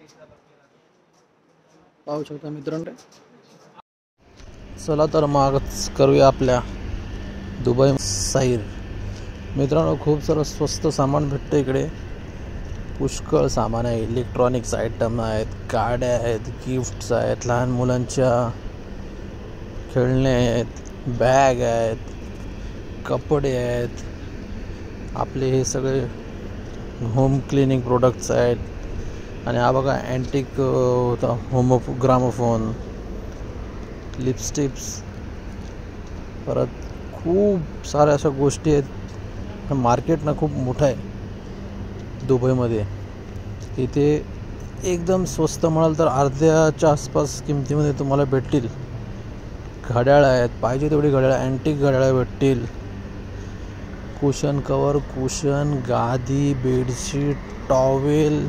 पाहू शकता मित्रांनो. चला तर मग करूया आपल्या दुबई सैर. मित्रांनो खूप सारं स्वस्त सामान भेटतं इकडे. पुष्कळ सामान आहे. इलेक्ट्रॉनिक्स आयटम आहेत, गाड्या आहेत, गिफ्ट्स आहेत, लहान मुलांच्या खेळणे आहेत, बॅग आहेत, कपडे आहेत, आपले हे सगळे होम क्लिनिंग प्रोडक्ट्स आहेत. आणि हा बघा अँटिक होम ग्रामोफोन, लिपस्टिक्स, परत खूप साऱ्या अशा गोष्टी आहेत. मार्केट ना खूप मोठं आहे दुबईमध्ये. इथे एकदम स्वस्त म्हणाल तर अर्ध्याच्या आसपास किमतीमध्ये तुम्हाला भेटतील. घड्याळ आहेत, पाहिजे तेवढी घड्याळ, अँटिक घड्याळ भेटतील. कुशन कवर, कुशन, गादी, बेडशीट, टॉवेल,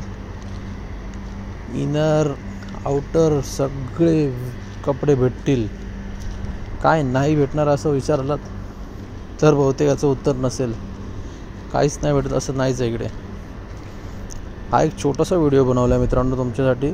इनर, आउटर सगळे कपडे भेटतील. काय नाही भेटणार असं विचारलात तर बहुतेक याचं उत्तर नसेल. काहीच नाही भेटत असं नाहीच आहे इकडे. हा एक छोटासा व्हिडिओ बनवला आहे मित्रांनो तुमच्यासाठी,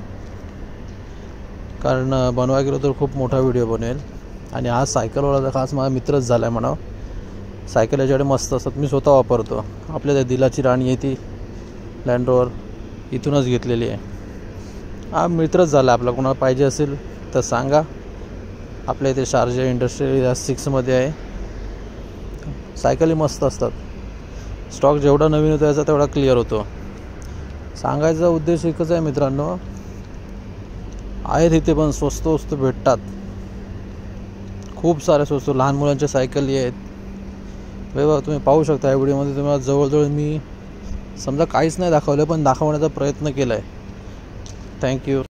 कारण बनवा गेलो तर खूप मोठा व्हिडिओ बनेल. आणि हा सायकलवाला खास माझा मित्रच झाला आहे म्हणावं. सायकल याच्याकडे मस्त असतात, मी स्वतः वापरतो. आपल्या त्या दिलाची राणी आहे ती लँड रोवर, इथूनच घेतलेली आहे. हा मित्रच झाला आपला. कोणाला पाहिजे असेल तर सांगा. आपल्या इथे शारजा इंडस्ट्रियल 6मध्ये आहे. सायकली मस्त असतात. स्टॉक जेवढा नवीन होतो याचा तेवढा क्लिअर होतो. सांगायचा उद्देश एकच आहे मित्रांनो, आहेत इथे पण स्वस्त भेटतात. खूप साऱ्या स्वस्त लहान मुलांच्या सायकली आहेत. बघा तुम्ही पाहू शकता या व्हिडिओमध्ये. तुम्हाला जवळजवळ मी समजा काहीच नाही दाखवलं पण दाखवण्याचा प्रयत्न केला आहे. थँक्यू.